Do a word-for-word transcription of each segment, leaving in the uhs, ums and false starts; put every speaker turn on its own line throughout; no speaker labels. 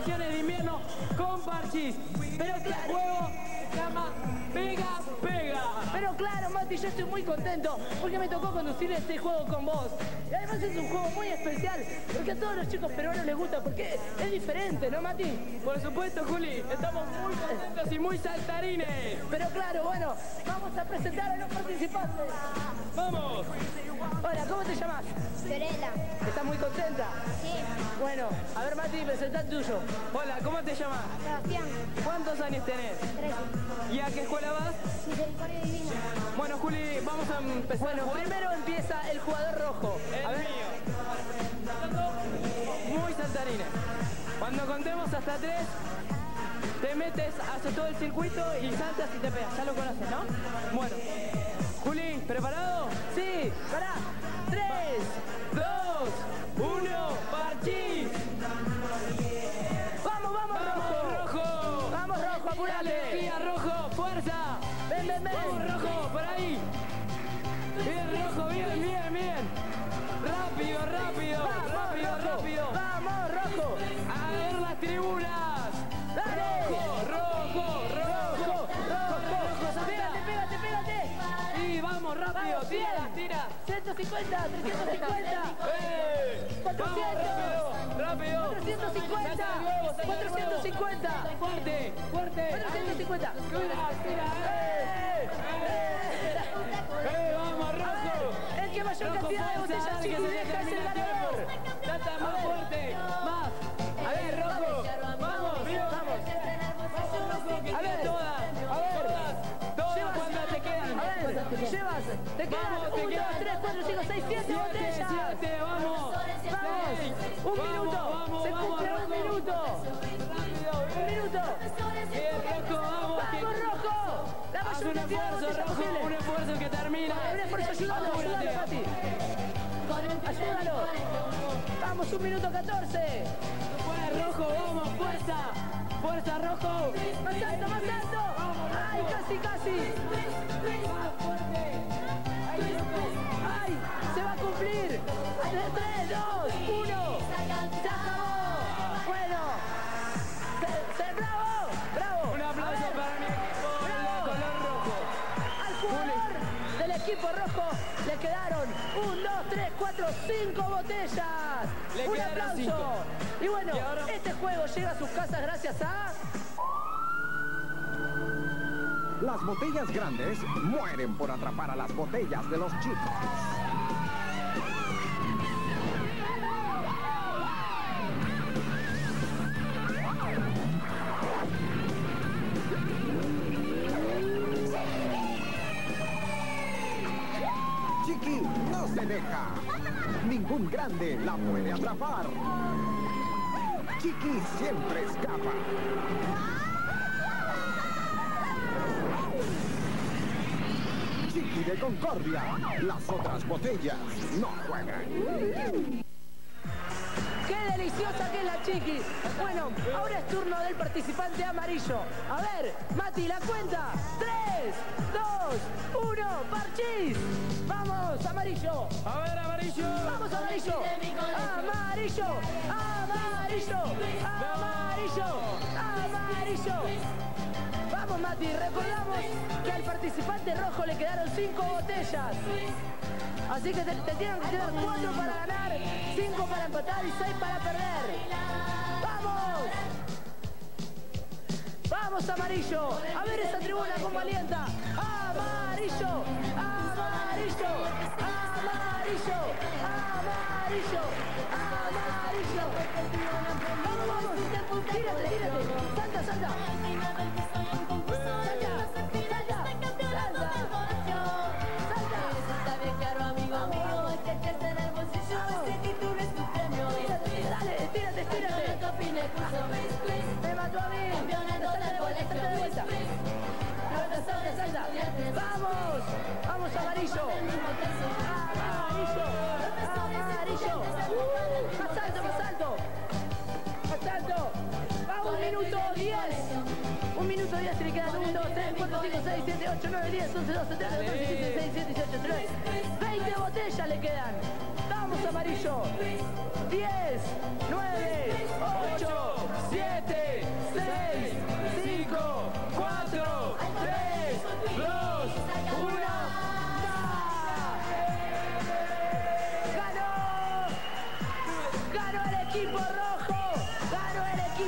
vacaciones de invierno con Parchís. Pero este juego se llama Pega Pega.
Pero claro, Mati, yo estoy muy contento porque me tocó conducir este juego con vos. Y además es un juego muy especial porque a todos los chicos peruanos les gusta porque es diferente, ¿no, Mati?
Por supuesto, Juli, estamos muy contentos y muy saltarines.
Pero claro, bueno, vamos a presentar a los participantes.
¡Vamos!
Hola, ¿cómo te llamas?
Fiorella.
¿Estás muy contenta?
Sí.
Bueno, a ver, Mati, presentá el tuyo.
Hola, ¿cómo te llamas?
Sebastián.
¿Cuántos años tenés?
trece.
¿Y a qué escuela vas?
Misericordia Divina.
Bueno, Juli, vamos a empezar
Bueno,
a jugar.
primero empieza el jugador rojo.
El
A ver.
mío. Muy saltarines. Cuando contemos hasta tres, te metes, haces todo el circuito y saltas y te pegas. Ya lo conoces, ¿no? Bueno. Juli, ¿preparado?
Sí, pará. Tres.
Dos, uno, Parchís.
Vamos, vamos, rojo.
¡Vamos, rojo!
Vamos, rojo,
¡Dale,
apurate.
energía, rojo! ¡Fuerza!
Ven, ven, ven.
¡Vamos, rojo! ¡Por ahí! ¡Bien, rojo! ¡Bien, bien, bien! ¡Rápido, rápido!
Vamos,
¡Rápido,
rojo.
rápido!
Vamos, rojo.
¡A ver las tribunas!
Dale.
¡Rojo, rojo, rojo!
Rojo,
¡Rojo, salta!
Pégate, pégate, pégate.
¡Sí, vamos, rápido!
Vamos,
¡Tira,
bien.
tira!
ciento cincuenta, trescientos cincuenta.
¡Eh! ¡Vamos,
cuatrocientos.
rápido! ¡Rápido!
cuatrocientos cincuenta.
¡Salta de nuevo, salta de nuevo!
cuatrocientos cincuenta.
¡Fuerte, fuerte!
cuatrocientos cincuenta.
¡Tira, tira! ¡Eh! ¡Eh, vamos, rojo!
El que mayor
Rojo,
cantidad de
fuerza,
botellas
dale, que
chiqui
se
deja es el
termine el
ganador.
tiempo. Salta más fuerte, más. A ver, rojo, vamos, vamos. Vamos, rojo, que
A
queda
ver,
todas.
a ver.
Todas, todas
Llevas-
cuando te quedan.
A ver, llevas, te quedan
Vamos, te
uno,
quedan.
dos, tres, cuatro, cinco, seis, siete
Siete,
botellas.
siete, vamos.
Vamos,
Seis.
un
Vamos,
minuto,
vamos,
se
vamos,
cumple un
rojo.
minuto.
Rápido,
Un
bien.
minuto.
Bien, rojo, vamos. que-
Vamos, rojo. La
Haz
mayor
un
cantidad de
esfuerzo,
botellas
rojo,
posible.
un esfuerzo que termina.
Un esfuerzo, ayúdalo,
Apúrate.
ayúdalo, Mati. Ayúdalo. Vamos, un minuto catorce.
Fuera, rojo, vamos, fuerza. Fuerza, rojo.
Más alto, más alto. Ay, casi, casi.
Más fuerte. Ahí, rojo.
Ay, se va a cumplir. tres, dos, uno. Se acabó. Bueno. Se, se, bravo, bravo.
Un
A
aplauso
ver,
para mi equipo de color rojo.
al jugador del equipo rojo le quedaron un, dos, tres, cuatro, cinco botellas.
Le
Un
quedaron
aplauso.
cinco.
Y bueno,
Y ahora-
este juego llega a sus casas gracias a...
Las botellas grandes mueren por atrapar a las botellas de los chicos. Chiqui no se deja. Ningún grande la puede atrapar. Chiqui siempre escapa. Chiqui de Concordia. Las otras botellas no juegan.
¡Qué deliciosa que es la Chiqui! Bueno, ahora es turno del participante amarillo. A ver, Mati, la cuenta. tres, dos, uno, Parchís. ¡Vamos, amarillo!
A ver, amarillo.
¡Vamos, amarillo! ¡Amarillo! ¡Amarillo! ¡Amarillo! ¡Amarillo! Vamos, Mati, recordamos que al participante rojo le quedaron cinco botellas. Así que te, te tienen que quedar cuatro para ganar, cinco para empatar y seis para perder. ¡Vamos! ¡Vamos, amarillo! A ver esa tribuna cómo alienta. ¡Amarillo! ¡Amarillo! ¡Amarillo! ¡Amarillo! ¡Amarillo! ¡Vamos, vamos! ¡Tírate, tírate! ¡Salta, salta! ¡Salta! ¡Salta! ¡Salta! ¡Dale, tírate, tírate! ¡Me mató a mí! ¡Salta de vuelta, salta de vuelta! ¡Salta, salta, salta! ¡Vamos! ¡Vamos, amarillo! ¡Amarillo! ¡Amarillo! ¡Más alto, más alto! ¡Más alto! ¡Vamos, un minuto diez! Un minuto diez, se le quedan uno, dos, tres, cuatro, cinco, seis, siete, ocho, nueve, diez, once, doce, trece, catorce, quince, dieciséis, diecisiete, dieciocho, diecinueve. veinte botellas le quedan. ¡Vamos, amarillo! diez, nueve, ocho, siete,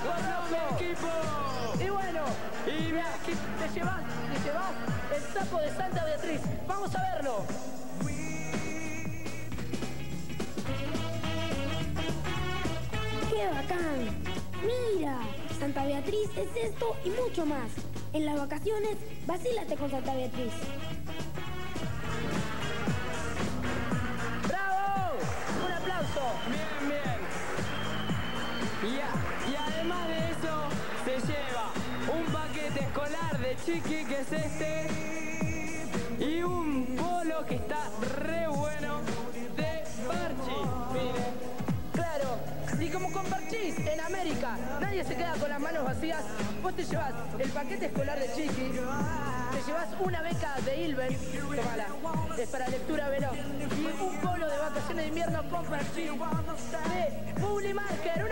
equipo
Ganó
rojo.
mi equipo.
Y bueno,
Y
mira,
mi
te llevas, te llevas el sapo de Santa Beatriz. Vamos a verlo.
¡Qué bacán! ¡Mira! Santa Beatriz es esto y mucho más. En las vacaciones, vacílate con Santa Beatriz.
¡Bravo! Un aplauso.
Bien, bien. Y, a- y además de eso, se lleva un paquete escolar de Chiqui, que es este, y un polo que está re bueno de Parchi. Miren.
Claro, y como con Parchís en América, nadie se queda con las manos vacías. Vos te llevas el paquete escolar de Chiqui, te llevas una beca de Ilven, tomala, es para lectura veloz, y un polo de vacaciones de invierno con Parchís de Publi Marker.